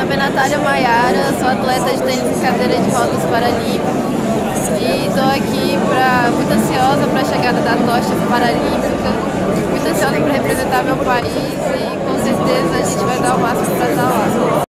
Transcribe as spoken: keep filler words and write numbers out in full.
nome é Natália Maiara, sou atleta de tênis em cadeira de rodas paralímpico e estou aqui pra, muito ansiosa para a chegada da tocha paralímpica, muito ansiosa para representar meu país e com certeza a gente vai dar o máximo para estar lá.